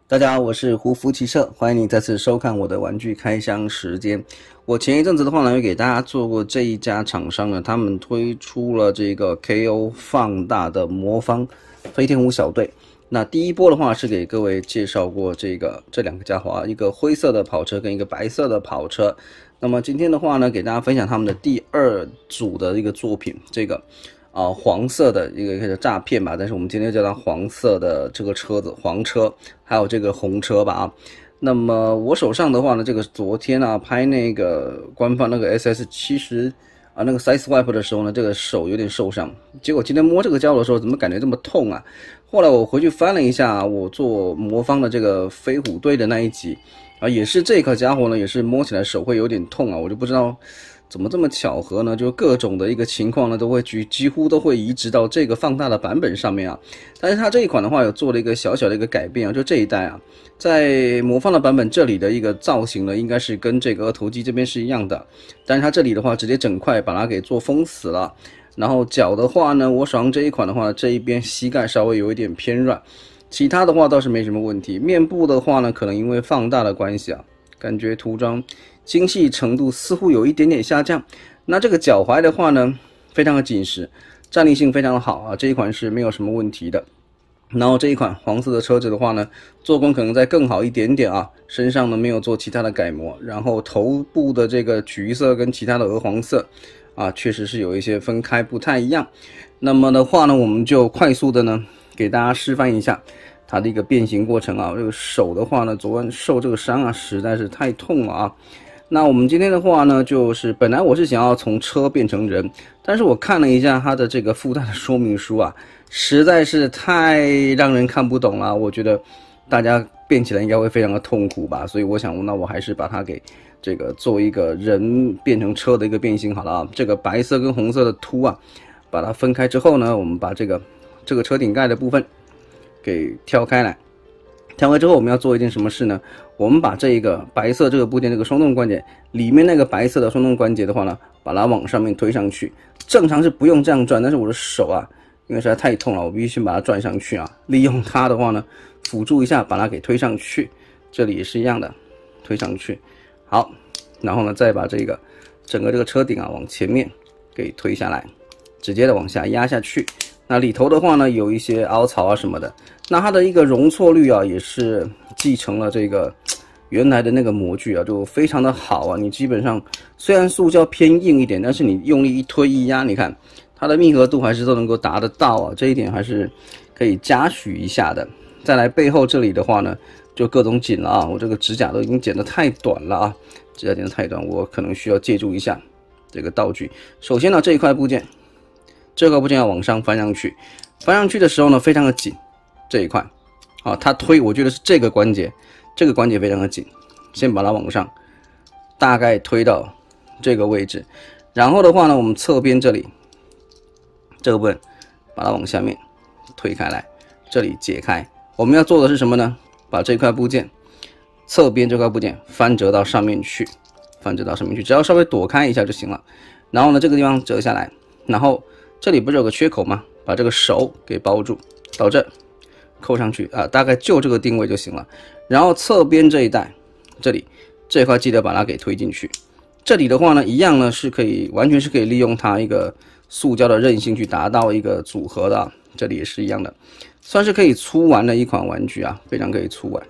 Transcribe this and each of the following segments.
大家好，我是胡福骑车，欢迎你再次收看我的玩具开箱时间。我前一阵子的话呢，有给大家做过这一家厂商呢，他们推出了这个 KO 放大的魔方飞天虎小队。那第一波的话是给各位介绍过这两个家伙啊，一个灰色的跑车跟一个白色的跑车。那么今天的话呢，给大家分享他们的第二组的一个作品，这个黄色的一个诈骗吧，但是我们今天叫它黄色的这个车子，黄车，还有这个红车吧啊。那么我手上的话呢，这个昨天啊拍那个官方那个 SS70啊那个 Side Swipe 的时候呢，这个手有点受伤，结果今天摸这个胶的时候，怎么感觉这么痛啊？后来我回去翻了一下我做魔方的这个飞虎队的那一集啊，也是这个家伙呢，也是摸起来手会有点痛啊，我就不知道怎么这么巧合呢？就各种的一个情况呢，都会几乎都会移植到这个放大的版本上面啊。但是它这一款的话，有做了一个小小的一个改变啊，就这一代啊，在魔方的版本这里的一个造型呢，应该是跟这个二头肌这边是一样的，但是它这里的话，直接整块把它给做封死了。然后脚的话呢，我手上这一款的话，这一边膝盖稍微有一点偏软，其他的话倒是没什么问题。面部的话呢，可能因为放大的关系啊，感觉涂装精细程度似乎有一点点下降。那这个脚踝的话呢，非常的紧实，站立性非常的好啊，这一款是没有什么问题的。然后这一款黄色的车子的话呢，做工可能再更好一点点啊，身上呢没有做其他的改模，然后头部的这个橘色跟其他的鹅黄色啊，确实是有一些分开不太一样。那么的话呢，我们就快速的呢给大家示范一下它的一个变形过程啊。这个手的话呢，昨晚受这个伤啊，实在是太痛了啊。那我们今天的话呢，就是本来我是想要从车变成人，但是我看了一下它的这个附带的说明书啊，实在是太让人看不懂了。我觉得大家变起来应该会非常的痛苦吧，所以我想，那我还是把它给这个做一个人变成车的一个变形好了啊。这个白色跟红色的凸啊，把它分开之后呢，我们把这个车顶盖的部分给挑开来。挑开之后，我们要做一件什么事呢？我们把这个白色这个部件，这个双动关节里面那个白色的双动关节的话呢，把它往上面推上去。正常是不用这样转，但是我的手啊，因为实在太痛了，我必须把它转上去啊。利用它的话呢，辅助一下，把它给推上去。这里也是一样的，推上去。好，然后呢，再把这个整个这个车顶啊往前面给推下来，直接的往下压下去。那里头的话呢，有一些凹槽啊什么的。那它的一个容错率啊，也是继承了这个原来的那个模具啊，就非常的好啊。你基本上虽然塑胶偏硬一点，但是你用力一推一压，你看它的密合度还是都能够达得到啊，这一点还是可以嘉许一下的。再来背后这里的话呢，就各种紧了啊，我这个指甲都已经剪得太短了啊，指甲剪得太短，我可能需要借助一下这个道具。首先呢，这一块部件，这个部件要往上翻上去，翻上去的时候呢，非常的紧。这一块，啊，它推，我觉得是这个关节非常的紧，先把它往上，大概推到这个位置，然后的话呢，我们侧边这里这个部分，把它往下面推开来，这里解开。我们要做的是什么呢？把这块部件，侧边这块部件翻折到上面去，只要稍微躲开一下就行了。然后呢，这个地方折下来，然后这里不是有个缺口吗？把这个手给包住，到这。扣上去啊，大概就这个定位就行了。然后侧边这一带，这里这块记得把它给推进去。这里的话呢，一样呢是可以完全是可以利用它一个塑胶的韧性去达到一个组合的啊。这里也是一样的，算是可以粗玩的一款玩具啊，非常可以粗玩。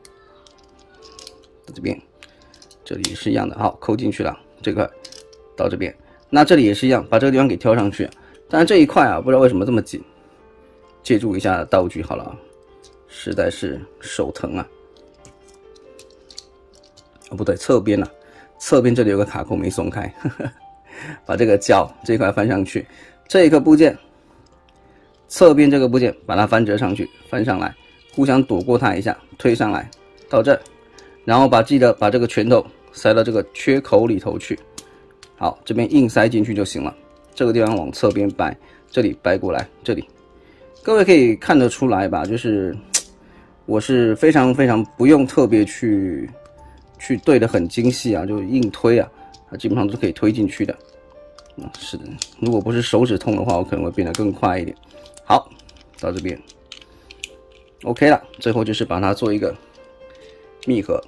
这边这里也是一样的，好，扣进去了，这块到这边。那这里也是一样，把这个地方给挑上去。但是这一块啊，不知道为什么这么紧。借助一下道具好了，实在是手疼啊！哦，不对，侧边啊，侧边这里有个卡扣没松开，把这个脚这块翻上去，这个部件，侧边这个部件把它翻折上去，翻上来，互相躲过它一下，推上来到这，然后记得把这个拳头塞到这个缺口里头去，好，这边硬塞进去就行了。这个地方往侧边掰，这里掰过来，这里。各位可以看得出来吧，就是我是非常不用特别去对得很精细啊，就硬推啊，基本上都是可以推进去的。是的，如果不是手指痛的话，我可能会变得更快一点。好，到这边， OK 了。最后就是把它做一个密合，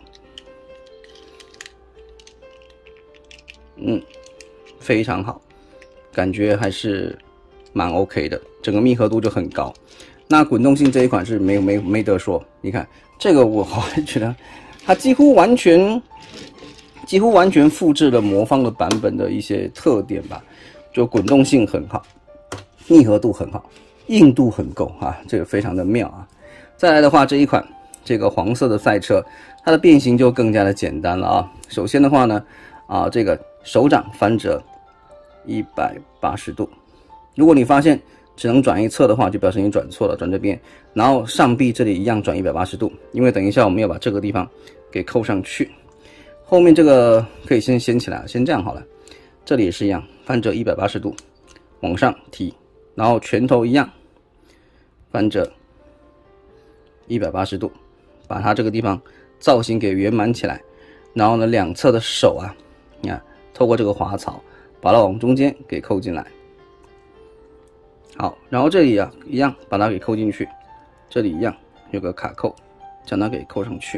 非常好，感觉还是蛮 OK 的，整个密合度就很高。那滚动性这一款是没得说，你看这个我还觉得它几乎完全复制了魔方的版本的一些特点吧，就滚动性很好，密合度很好，硬度很够啊，这个非常的妙啊。再来的话，这一款这个黄色的赛车，它的变形就更加的简单了啊。首先的话呢，这个手掌翻折180度，如果你发现只能转一侧的话，就表示你转错了，转这边。然后上臂这里一样转180度，因为等一下我们要把这个地方给扣上去。后面这个可以先掀起来，先这样好了。这里也是一样，翻折180度，往上提，然后拳头一样翻折180度，把它这个地方造型给圆满起来。然后呢，两侧的手啊，你看，透过这个滑槽，把它往中间给扣进来。好，然后这里啊一样把它给扣进去，这里一样有个卡扣，将它给扣上去。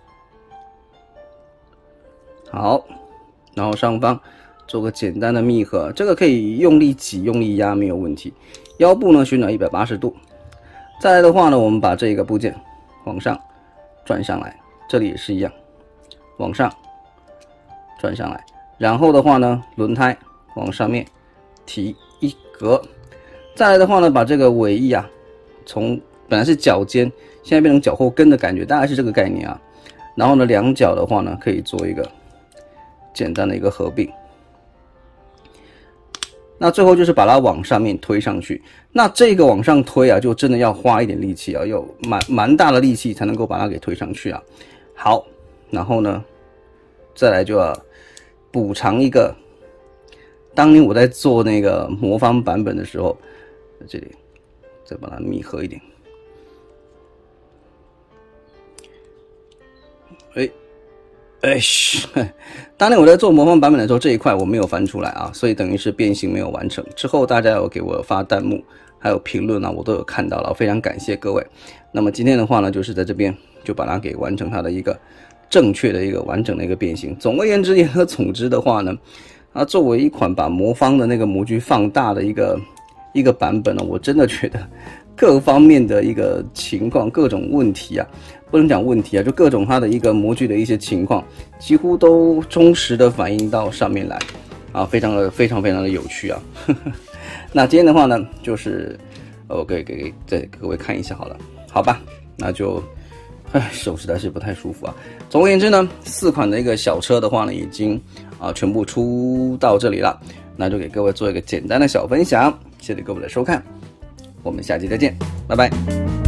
好，然后上方做个简单的密合，这个可以用力挤、用力压没有问题。腰部呢旋转180度。再来的话呢，我们把这个部件往上转上来，这里也是一样，往上转上来。然后的话呢，轮胎往上面提一格。再来的话呢，把这个尾翼啊，从本来是脚尖，现在变成脚后跟的感觉，大概是这个概念啊。然后呢，两脚的话呢，可以做一个简单的一个合并。那最后就是把它往上面推上去。那这个往上推啊，就真的要花一点力气啊，有蛮大的力气才能够把它给推上去啊。好，然后呢，再来就要补偿一个，当年我在做那个魔方版本的时候，这里再把它密合一点。当年我在做魔方版本的时候，这一块我没有翻出来啊，所以等于是变形没有完成。之后大家有给我发弹幕，还有评论啊，我都有看到了，非常感谢各位。那么今天的话呢，就是在这边就把它给完成它的一个正确的一个完整的一个变形。总而言之，言而总之的话呢，作为一款把魔方的那个模具放大的一个版本呢，我真的觉得各方面的一个情况、各种问题啊，不能讲问题啊，就各种它的一个模具的一些情况，几乎都忠实的反映到上面来啊，非常的有趣啊。那今天的话呢，就是我给各位看一下好了，好吧？那就手实在是不太舒服啊。总而言之呢，4款的一个小车的话呢，已经全部出到这里了，那就给各位做一个简单的小分享，谢谢各位的收看，我们下期再见，拜拜。